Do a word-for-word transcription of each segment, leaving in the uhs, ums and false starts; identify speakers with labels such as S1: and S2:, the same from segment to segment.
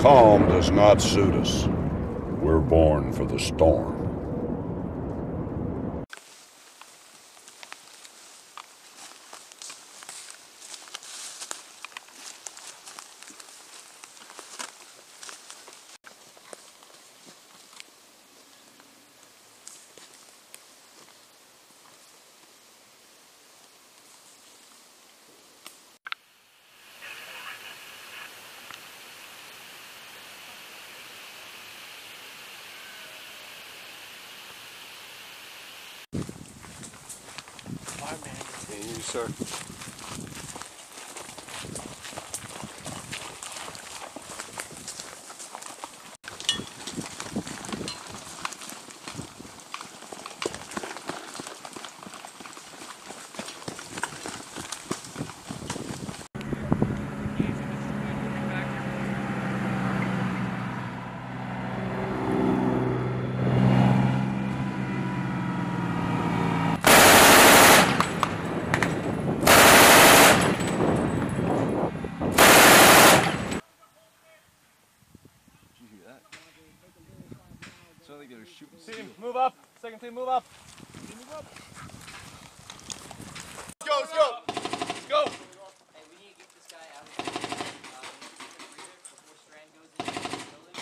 S1: calm does not suit us. We're born for the storm.
S2: Thank you, sir.
S3: Team, move up. Second team, move up. Team, move up. Let's go, let's go. Let's go.
S4: Hey, we need to get this guy out of here. Um, before Strand goes into the building.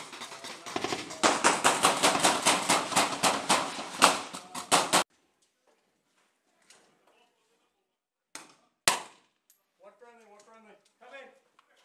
S3: One friendly, one friendly. Come in.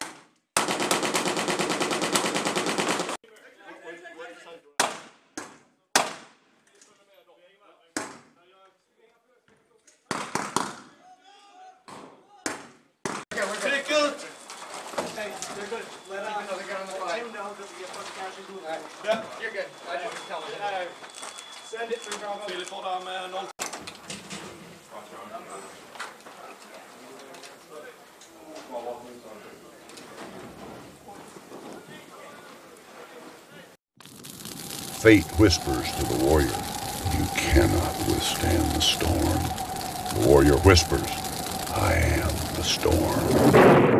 S3: Pretty good. Hey, they're good. Let uh, another guy on the fly. Tim know that we get fucking casualties moving. Right. Yeah, you're good. I just tell me. Uh, send it through Bravo. Fyra två där med noll.
S1: Fate whispers to the warrior, you cannot withstand the storm. The warrior whispers, I am the storm.